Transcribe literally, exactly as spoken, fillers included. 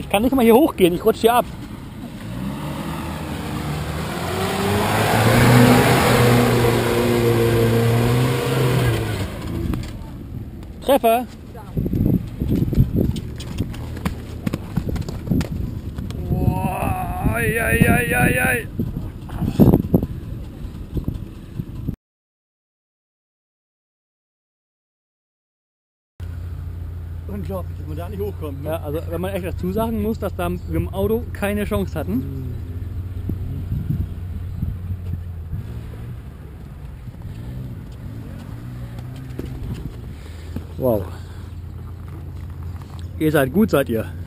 Ich kann nicht mal hier hochgehen, ich rutsche hier ab. Treffer! Oh, ei, ei, ei, ei, ei. Unglaublich, dass man da nicht hochkommt. Ne? Ja, also wenn man echt dazu sagen muss, dass da mit dem Auto keine Chance hatten. Wow. Ihr seid gut, seid ihr.